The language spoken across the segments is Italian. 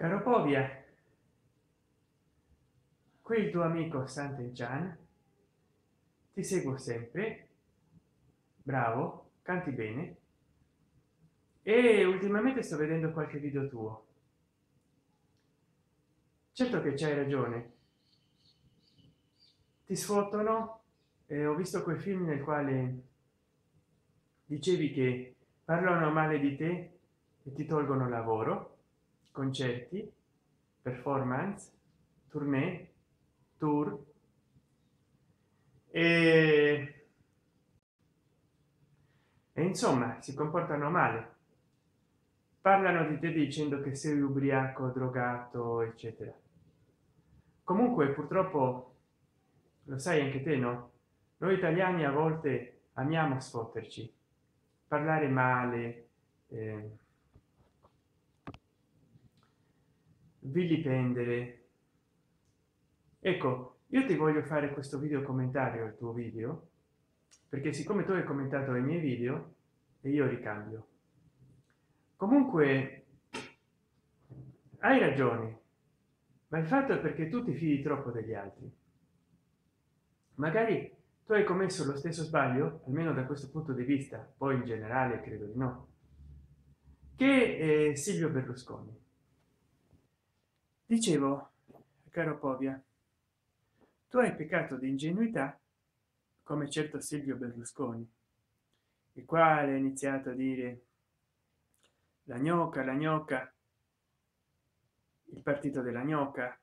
Caro Povia, qui il tuo amico Sant'Enchan, ti seguo sempre, bravo, canti bene e ultimamente sto vedendo qualche video tuo. Certo che c'hai ragione, ti sfottono. Ho visto quel film nel quale dicevi che parlano male di te e ti tolgono lavoro, concerti, performance, tournée, tour e insomma si comportano male, parlano di te dicendo che sei ubriaco, drogato, eccetera. Comunque purtroppo lo sai anche te, no? Noi italiani a volte amiamo sfotterci, parlare male, eh, vilipendere. Ecco, io ti voglio fare questo video commentario al tuo video, perché siccome tu hai commentato i miei video e io ricambio. Comunque hai ragione, ma il fatto è perché tu ti fidi troppo degli altri. Magari tu hai commesso lo stesso sbaglio, almeno da questo punto di vista, poi in generale credo di no, che Silvio Berlusconi. Dicevo, caro Povia, tu hai peccato di ingenuità come certo Silvio Berlusconi, il quale ha iniziato a dire la gnocca, il partito della gnocca,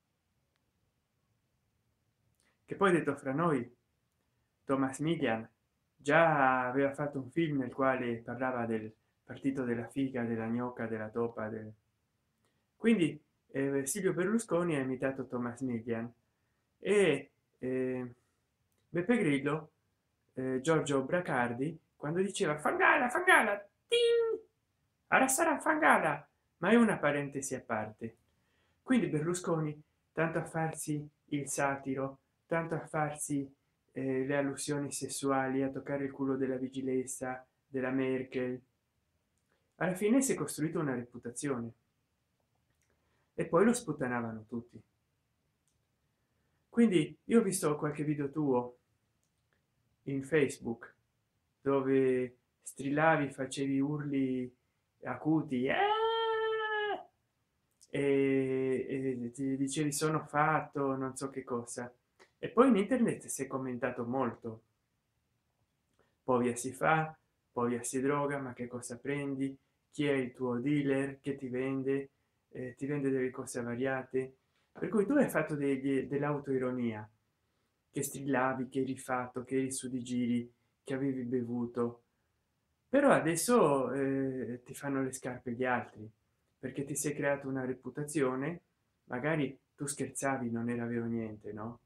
che poi detto fra noi, Thomas Millian già aveva fatto un film nel quale parlava del partito della figa, della gnocca, della topa, quindi Silvio Berlusconi ha imitato Thomas Millian e Beppe Grillo, Giorgio Bracardi, quando diceva fangala fangala ting! Ora sarà fangala, ma è una parentesi a parte. Quindi Berlusconi, tanto a farsi il satiro, tanto a farsi le allusioni sessuali, a toccare il culo della vigilessa, della Merkel, alla fine si è costruito una reputazione e poi lo sputtanavano tutti. Quindi io ho visto qualche video tuo in Facebook dove strillavi, facevi urli acuti e ti dicevi sono fatto non so che cosa, e poi in internet si è commentato molto: povia si fa, povia si droga, ma che cosa prendi, chi è il tuo dealer che ti vende delle cose avariate. Per cui tu hai fatto dell'autoironia, che strillavi, che eri fatto, che eri su di giri, che avevi bevuto. Però adesso ti fanno le scarpe gli altri, perché ti sei creato una reputazione. Magari tu scherzavi, non era vero niente, no?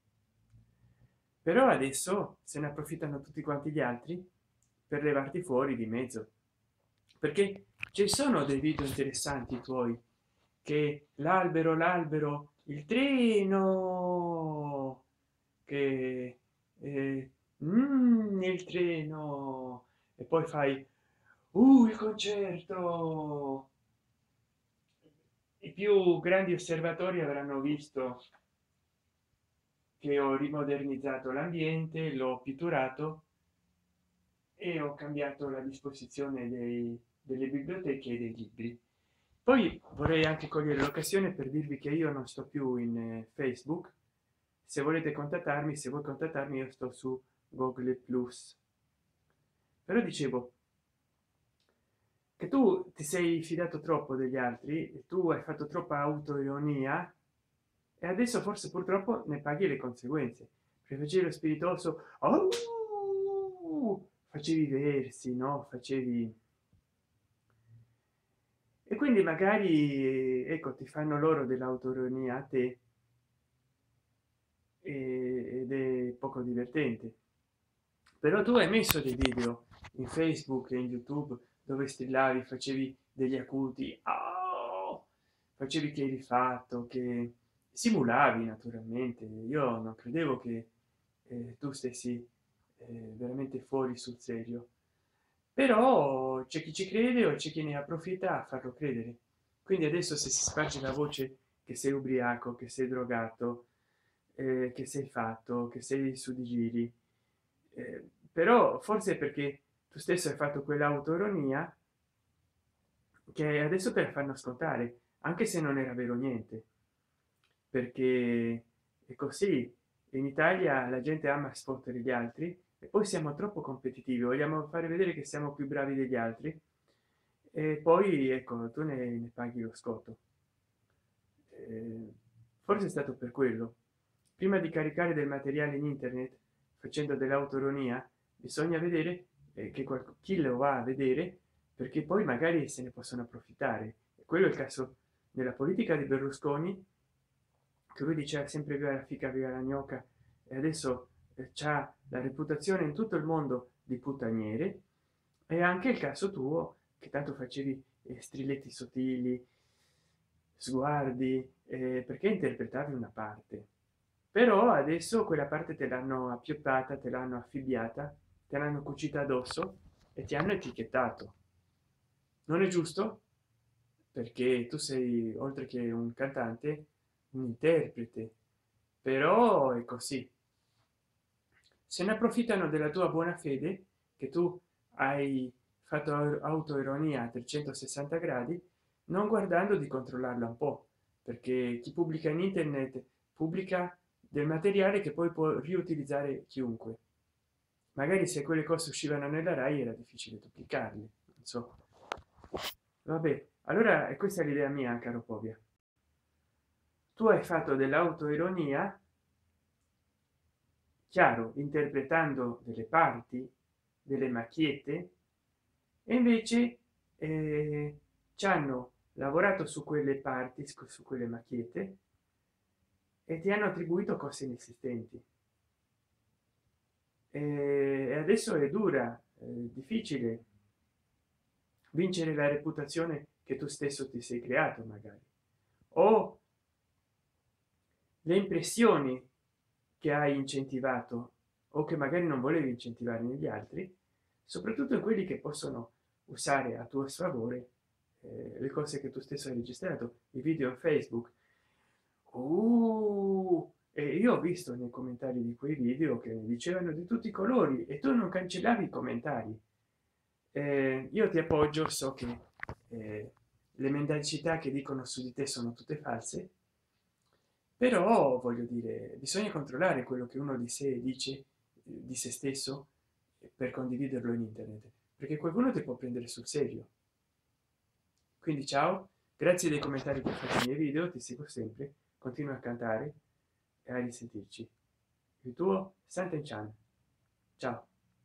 Però adesso se ne approfittano tutti quanti gli altri per levarti fuori di mezzo, perché ci sono dei video interessanti tuoi, che l'albero, il treno, che il treno, e poi fai il concerto. I più grandi osservatori avranno visto che ho rimodernizzato l'ambiente, l'ho pitturato e ho cambiato la disposizione delle biblioteche e dei libri. Poi vorrei anche cogliere l'occasione per dirvi che io non sto più in Facebook. Se volete contattarmi, se vuoi contattarmi, io sto su Google Plus. Però dicevo che tu ti sei fidato troppo degli altri e tu hai fatto troppa autoironia, e adesso forse purtroppo ne paghi le conseguenze, perché facevi lo spiritoso, facevi versi, no, facevi, e quindi magari ecco ti fanno loro dell'autoironia a te, ed è poco divertente. Però tu hai messo dei video in Facebook e in YouTube dove strillavi, facevi degli acuti, facevi che eri fatto, che simulavi naturalmente. Io non credevo che tu stessi veramente fuori sul serio, però c'è chi ci crede o c'è chi ne approfitta a farlo credere. quindi adesso se si sparge la voce che sei ubriaco, che sei drogato, che sei fatto, che sei su di giri, però forse è perché tu stesso hai fatto quell'autoironia che adesso te la fanno scontare, anche se non era vero niente, perché è così. In Italia la gente ama sfottere gli altri e poi siamo troppo competitivi, vogliamo fare vedere che siamo più bravi degli altri e poi ecco tu ne paghi lo scotto. Forse è stato per quello. Prima di caricare del materiale in internet facendo dell'autoironia bisogna vedere che chi lo va a vedere, perché poi magari se ne possono approfittare. E quello è il caso nella politica di Berlusconi, che lui diceva sempre via la fica, via la gnocca, e adesso c'ha la reputazione in tutto il mondo di puttaniere. E anche il caso tuo, che tanto facevi strilletti sottili, sguardi, perché interpretavi una parte, però adesso quella parte te l'hanno appioppata, te l'hanno affibbiata, te l'hanno cucita addosso e ti hanno etichettato. Non è giusto, perché tu sei oltre che un cantante un interprete, però è così. Se ne approfittano della tua buona fede, che tu hai fatto autoironia a 360 gradi, non guardando di controllarla un po', perché chi pubblica in internet pubblica del materiale che poi può riutilizzare chiunque. Magari se quelle cose uscivano nella Rai era difficile duplicarle, non so. Vabbè, allora questa è l'idea mia, caro Povia. Tu hai fatto dell'autoironia, chiaro, interpretando delle parti, delle macchiette, e invece ci hanno lavorato su quelle parti, su quelle macchiette, e ti hanno attribuito cose inesistenti. E adesso è dura, difficile vincere la reputazione che tu stesso ti sei creato, magari, o le impressioni che hai incentivato o che magari non volevi incentivare negli altri, soprattutto in quelli che possono usare a tuo sfavore le cose che tu stesso hai registrato, i video in Facebook. E io ho visto nei commentari di quei video che dicevano di tutti i colori e tu non cancellavi i commentari. Io ti appoggio, so che le mendacità che dicono su di te sono tutte false, però voglio dire bisogna controllare quello che uno di sé dice di se stesso per condividerlo in internet, perché qualcuno ti può prendere sul serio. Quindi ciao, grazie dei commentari che fai ai miei video, ti seguo sempre, continua a cantare e a risentirci. Il tuo Santen Chan. Ciao.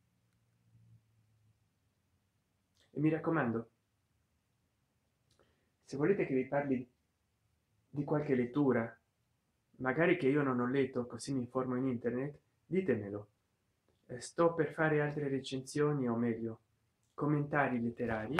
E mi raccomando, se volete che vi parli di qualche lettura, magari che io non ho letto, così mi informo in internet, ditemelo. Sto per fare altre recensioni, o meglio commentari letterari.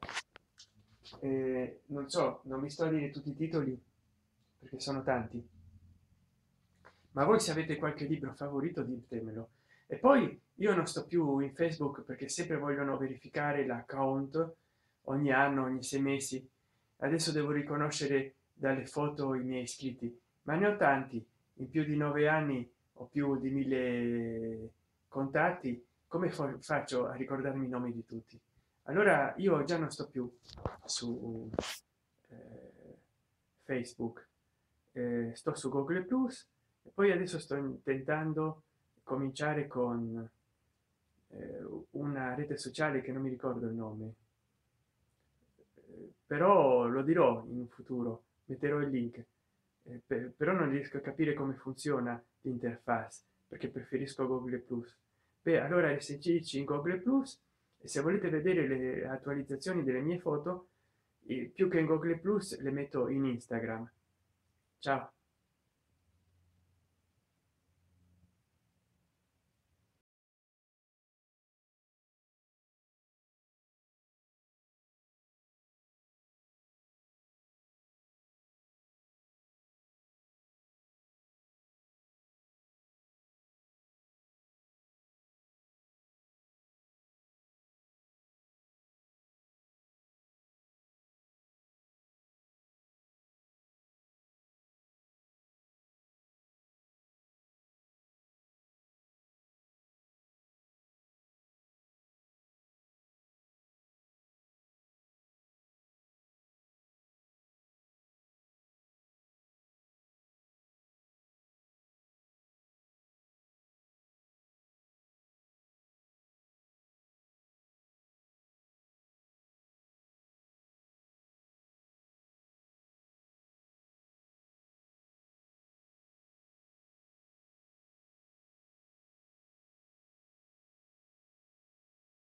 Non so, non vi sto a dire tutti i titoli perché sono tanti, ma voi se avete qualche libro favorito ditemelo. E poi io non sto più in Facebook perché sempre vogliono verificare l'account ogni anno, ogni 6 mesi. Adesso devo riconoscere dalle foto i miei iscritti, ma ne ho tanti. In più di 9 anni ho più di 1000 contatti. Come faccio a ricordarmi i nomi di tutti? Allora io già non sto più su Facebook, sto su Google Plus, e poi adesso sto tentando cominciare con una rete sociale che non mi ricordo il nome, però lo dirò in futuro, metterò il link. Però non riesco a capire come funziona l'interfaccia, perché preferisco Google Plus. Beh, allora SCC in Google Plus, e se volete vedere le attualizzazioni delle mie foto, più che in Google Plus le metto in Instagram. Ciao.